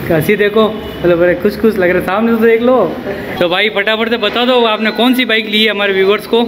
हंसी देखो, मतलब बड़े खुश खुश लग रहे, सामने तो देख लो। तो भाई फटाफट से बता दो आपने कौन सी बाइक ली है हमारे व्यूवर्स को।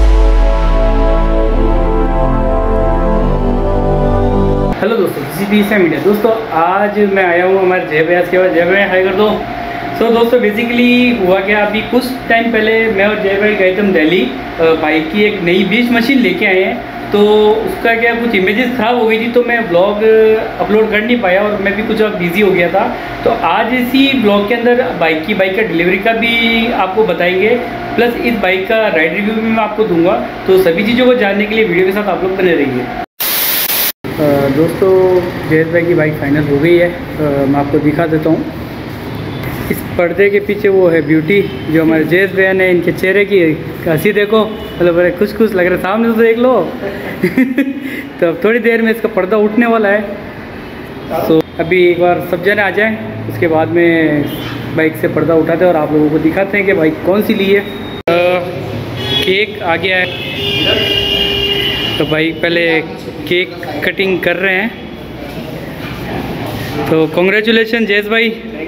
हेलो दोस्तों, GP से मीडिया। दोस्तों आज मैं आया हूँ हमारे जय भैया के बाद। जय भैया हाई कर दो। सो दोस्तों बेसिकली हुआ क्या, अभी कुछ टाइम पहले मैं और जय भाई गए थे दिल्ली, बाइक की एक नई 20 मशीन लेके आए हैं। तो उसका क्या कुछ इमेजेस ख़राब हो गई थी, तो मैं ब्लॉग अपलोड कर नहीं पाया और मैं भी कुछ बिज़ी हो गया था। तो आज इसी ब्लॉग के अंदर बाइक का डिलीवरी का भी आपको बताएंगे, प्लस इस बाइक का राइड रिव्यू भी मैं आपको दूंगा। तो सभी चीज़ों को जानने के लिए वीडियो के साथ आप लोग बने रहिए। दोस्तों जयेश भाई की बाइक फाइनल हो गई है, मैं आपको दिखा देता हूँ। इस पर्दे के पीछे वो है ब्यूटी, जो हमारे जयेश भैया ने इनके चेहरे की हंसी देखो, मतलब बड़े खुश खुश लग रहे, सामने तो देख लो। तो अब थोड़ी देर में इसका पर्दा उठने वाला है। तो अभी एक बार सब जने आ जाएं, उसके बाद में बाइक से पर्दा उठाते हैं और आप लोगों को दिखाते हैं कि बाइक कौन सी ली है। केक आ गया है, तो भाई पहले केक कटिंग कर रहे हैं। तो कॉन्ग्रेचुलेशन जयेश भाई।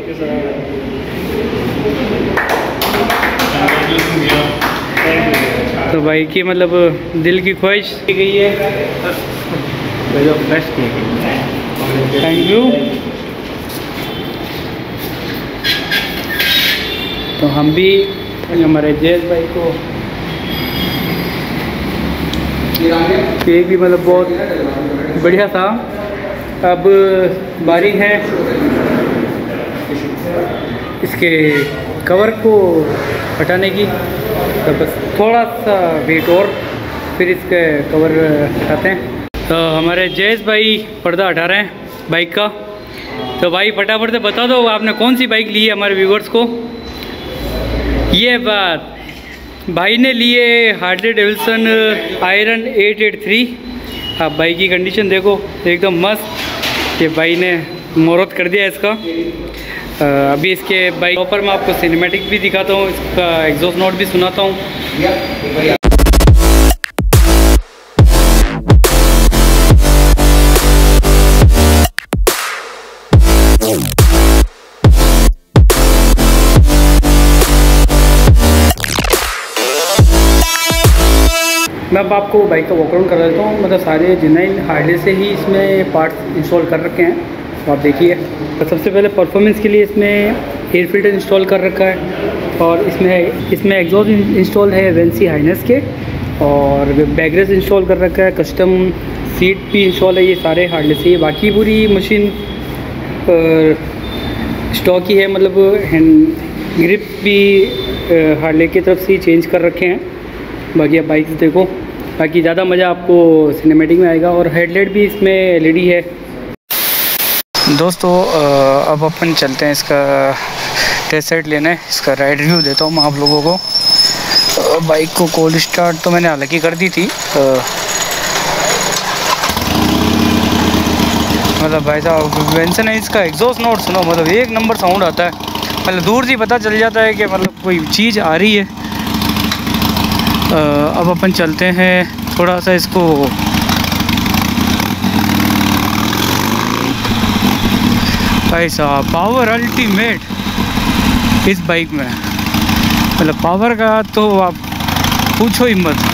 तो भाई की मतलब दिल की ख्वाहिश की गई है। Thank you. तो हम भी हमारे जयेश भाई को केक भी मतलब बहुत बढ़िया था। अब बारी है इसके कवर को हटाने की, तो बस थोड़ा सा वेट और फिर इसके कवर हटाते हैं। तो हमारे जयेश भाई पर्दा हटा रहे हैं बाइक का। तो भाई फटाफट से बता दो आपने कौन सी बाइक ली है हमारे व्यूवर्स को। ये बात भाई ने लिए हार्ले डेविडसन आयरन 883। आप बाइक की कंडीशन देखो एकदम मस्त, ये भाई ने मुहूर्त कर दिया इसका। अभी इसके बाइक पर मैं आपको सिनेमैटिक भी दिखाता हूँ, इसका एग्जॉस्ट नोट भी सुनाता हूँ। मैं अब आपको बाइक का वॉकआउट कर देता हूँ। मतलब सारे जेन्युइन हार्ले से ही इसमें पार्ट्स इंस्टॉल कर रखे हैं, तो आप देखिए। तो सबसे पहले परफॉर्मेंस के लिए इसमें एयर फिल्टर इंस्टॉल कर रखा है, और इसमें एग्जॉस्ट इंस्टॉल है वेंसी हाइनेस के, और बैकरेस्ट इंस्टॉल कर रखा है, कस्टम सीट भी इंस्टॉल है। ये सारे हार्ले से। बाकी पूरी मशीन स्टॉक ही है, मतलब हैंड ग्रिप भी हार्ले की तरफ से ही चेंज कर रखे हैं। बाकी आप बाइक देखो, बाकी ज़्यादा मज़ा आपको सिनेमैटिक में आएगा। और हेडलाइट भी इसमें LED है। दोस्तों अब अपन चलते हैं इसका टेस्ट राइड लेने। इसका राइड रिव्यू देता हूँ मैं आप लोगों को। बाइक को कोल्ड स्टार्ट तो मैंने हालांकि कर दी थी। मतलब भाई साहब वेंसन है, इसका एग्जॉस्ट नोट सुनो, मतलब एक नंबर साउंड आता है। मतलब दूर से पता चल जाता है कि मतलब कोई चीज़ आ रही है। अब अपन चलते हैं थोड़ा सा इसको भाई साहब पावर अल्टीमेट इस बाइक में, मतलब पावर का तो आप पूछो ही मत।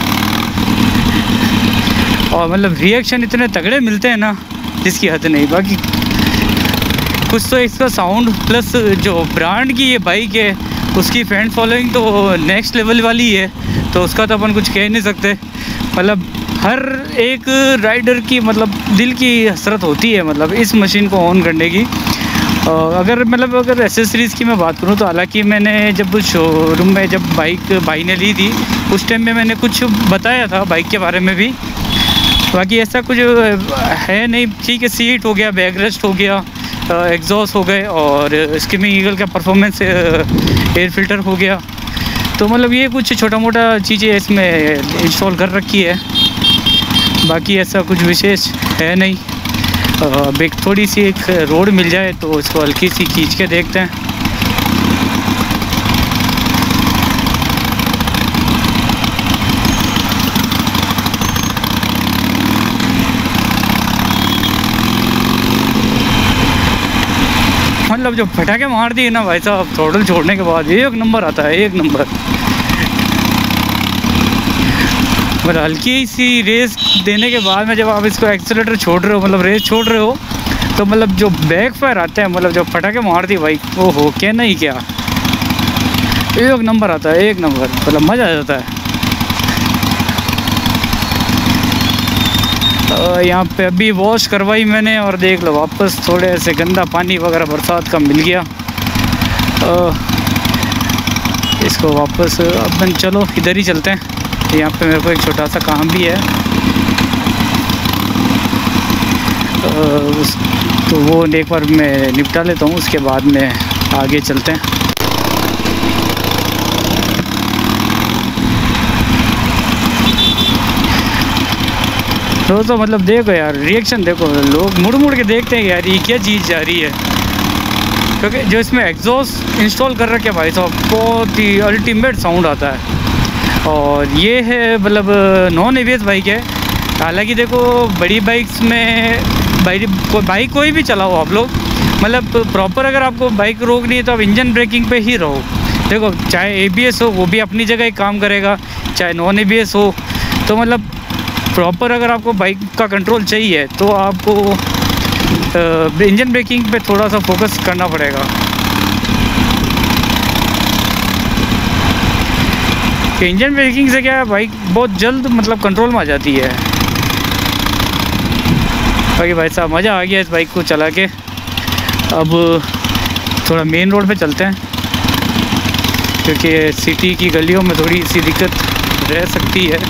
और मतलब रिएक्शन इतने तगड़े मिलते हैं ना जिसकी हद नहीं। बाकी कुछ तो इसका साउंड प्लस जो ब्रांड की ये बाइक है उसकी फैन फॉलोइंग तो नेक्स्ट लेवल वाली है, तो उसका तो अपन कुछ कह नहीं सकते। मतलब हर एक राइडर की मतलब दिल की हसरत होती है मतलब इस मशीन को ऑन करने की। अगर एसेसरीज़ की मैं बात करूँ तो हालांकि मैंने जब शोरूम में जब बाइक भाई ने ली थी उस टाइम में मैंने कुछ बताया था बाइक के बारे में भी। बाकी ऐसा कुछ है नहीं। ठीक है, सीट हो गया, बैकरेस्ट हो गया, एग्जॉस्ट हो गए, और स्किमिंग ईगल का परफॉर्मेंस एयर फिल्टर हो गया। तो मतलब ये कुछ छोटा मोटा चीज़ें इसमें इंस्टॉल कर रखी है। बाकी ऐसा कुछ विशेष है नहीं। अब एक थोड़ी सी एक रोड मिल जाए तो इसको हल्की सी खींच के देखते हैं। मतलब जो फटाके मार दिए ना भाई साहब थ्रोटल छोड़ने के बाद, एक नंबर आता है, एक नंबर। मतलब हल्की सी रेस देने के बाद में जब आप इसको एक्सीलरेटर छोड़ रहे हो, मतलब रेस छोड़ रहे हो, तो मतलब जो बैक फायर आते हैं, मतलब जो फटाके मार दी बाइक, वो हो कहना ही क्या, एक नंबर आता है, एक नंबर, मतलब मज़ा आ जाता है। यहाँ पे अभी वॉश करवाई मैंने और देख लो वापस थोड़े ऐसे गंदा पानी वगैरह बरसात का मिल गया। इसको वापस अपन चलो इधर ही चलते हैं, यहाँ पे मेरे को एक छोटा सा काम भी है, तो वो एक बार मैं निपटा लेता हूँ, उसके बाद में आगे चलते हैं। तो मतलब देखो यार रिएक्शन देखो, लोग मुड़ मुड़ के देखते हैं यार ये क्या चीज़ जा रही है, क्योंकि जो इसमें एग्जॉस्ट इंस्टॉल कर रखे भाई साहब बहुत ही अल्टीमेट साउंड आता है। और ये है मतलब नॉन एबीएस बाइक है। हालांकि देखो बड़ी बाइक्स में बाइक कोई भी चलाओ आप लोग, मतलब प्रॉपर अगर आपको बाइक रोकनी है तो आप इंजन ब्रेकिंग पे ही रहो। देखो चाहे एबीएस हो वो भी अपनी जगह ही काम करेगा, चाहे नॉन एबीएस हो, तो मतलब प्रॉपर अगर आपको बाइक का कंट्रोल चाहिए तो आपको इंजन ब्रेकिंग पे थोड़ा सा फोकस करना पड़ेगा। कि इंजन ब्रेकिंग से क्या है, बाइक बहुत जल्द मतलब कंट्रोल में आ जाती है। बाकी भाई साहब मज़ा आ गया इस बाइक को चला के। अब थोड़ा मेन रोड पे चलते हैं, क्योंकि सिटी की गलियों में थोड़ी सी दिक्कत रह सकती है।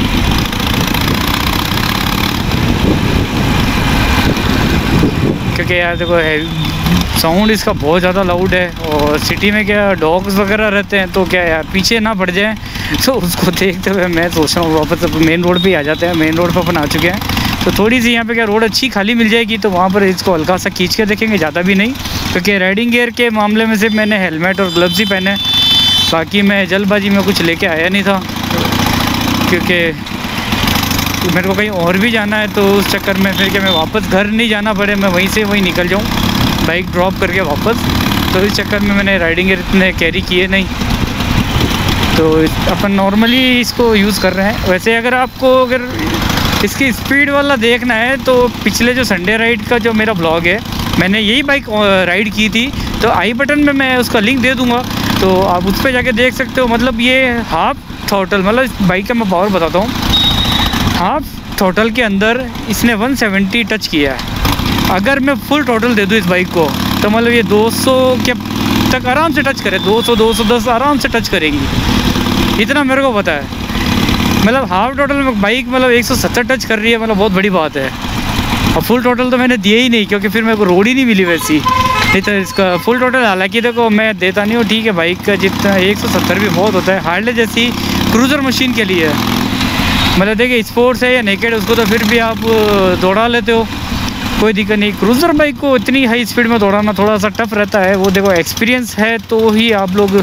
क्योंकि यार देखो साउंड इसका बहुत ज़्यादा लाउड है, और सिटी में क्या डॉग्स वगैरह रहते हैं, तो क्या यार पीछे ना पड़ जाए, तो उसको देखते हुए मैं सोच रहा हूँ वापस मेन रोड पे ही आ जाते हैं। मेन रोड पर अपन आ चुके हैं, तो थोड़ी सी यहाँ पे क्या रोड अच्छी खाली मिल जाएगी, तो वहाँ पर इसको हल्का सा खींच के देखेंगे, ज़्यादा भी नहीं। क्योंकि राइडिंग गियर के मामले में सिर्फ मैंने हेलमेट और ग्लव्स ही पहने, बाकी मैं जल्दबाजी में कुछ लेके आया नहीं था, क्योंकि मेरे को कहीं और भी जाना है, तो उस चक्कर में फिर क्या मैं वापस घर नहीं जाना पड़े, मैं वहीं से वहीं निकल जाऊँ बाइक ड्रॉप करके वापस। तो इस चक्कर में मैंने राइडिंग गियर इतने कैरी किए नहीं, तो अपन नॉर्मली इसको यूज़ कर रहे हैं। वैसे अगर इसकी स्पीड वाला देखना है तो पिछले जो संडे राइड का जो मेरा ब्लॉग है, मैंने यही बाइक राइड की थी, तो आई बटन में मैं उसका लिंक दे दूँगा, तो आप उस पर जाके देख सकते हो। मतलब ये हाफ थ्रॉटल, मतलब इस बाइक का मैं पावर बताता हूँ, हाफ थ्रॉटल के अंदर इसने 170 टच किया है। अगर मैं फुल थ्रॉटल दे दूँ इस बाइक को, तो मतलब ये 200 के तक आराम से टच करे, 200-210 आराम से टच करेगी, इतना मेरे को पता है। मतलब हाफ थ्रॉटल में बाइक मतलब 170 टच कर रही है, मतलब बहुत बड़ी बात है। और फुल थ्रॉटल तो मैंने दिया ही नहीं, क्योंकि फिर मेरे को रोड ही नहीं मिली वैसी। नहीं तो इसका फुल थ्रॉटल हालांकि देखो मैं देता नहीं हूँ, ठीक है, बाइक का जितना 170 भी बहुत होता है। हार्ले जैसी क्रूज़र मशीन के लिए मतलब देखिए स्पोर्ट्स है या नेकेड, उसको तो फिर भी आप दौड़ा लेते हो, कोई दिक्कत नहीं। क्रूज़र बाइक को इतनी हाई स्पीड में दौड़ाना थोड़ा सा टफ रहता है। वो देखो एक्सपीरियंस है तो ही आप लोग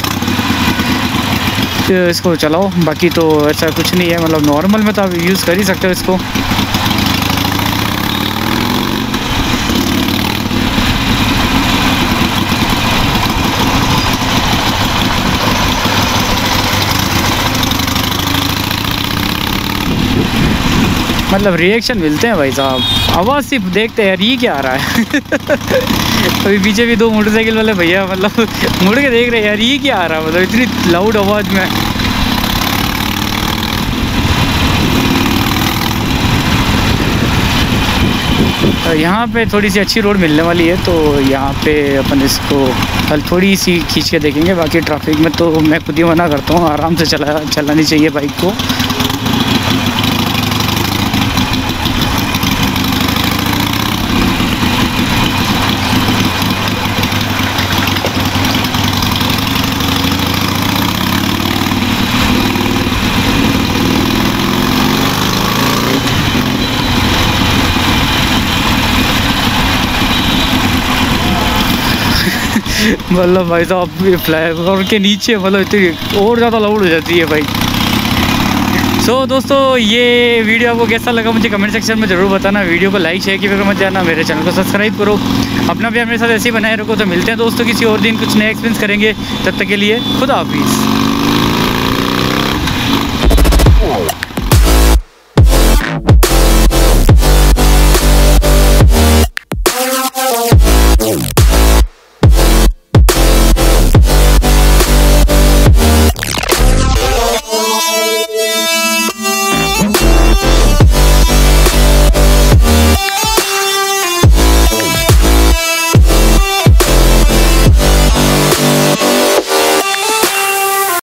इसको चलाओ, बाकी तो ऐसा कुछ नहीं है। मतलब नॉर्मल में तो आप यूज़ कर ही सकते हो इसको। मतलब रिएक्शन मिलते हैं भाई साहब, आवाज़ सिर्फ देखते हैं यार ये क्या आ रहा है। अभी पीछे भी 2 मोटरसाइकिल वाले भैया मतलब मुड़ के देख रहे हैं यार ये क्या आ रहा है, मतलब इतनी लाउड आवाज़ में। यहाँ पे थोड़ी सी अच्छी रोड मिलने वाली है, तो यहाँ पे अपन इसको कल थोड़ी सी खींच के देखेंगे। बाकी ट्रैफिक में तो मैं खुद ही मना करता हूँ, आराम से चलानी चाहिए बाइक को। मतलब भाई साहब ये फ्लाईओवर के नीचे मतलब इतनी और ज़्यादा लाउड हो जाती है बाइक। सो दोस्तों ये वीडियो आपको कैसा लगा मुझे कमेंट सेक्शन में ज़रूर बताना। वीडियो को लाइक शेयर की फिक्र मत जाना, मेरे चैनल को सब्सक्राइब करो, अपना प्यार मेरे साथ ऐसे ही बनाए रखो। तो मिलते हैं दोस्तों किसी और दिन, कुछ नए एक्सपीरियंस करेंगे। तब तक के लिए खुदा हाफिज़।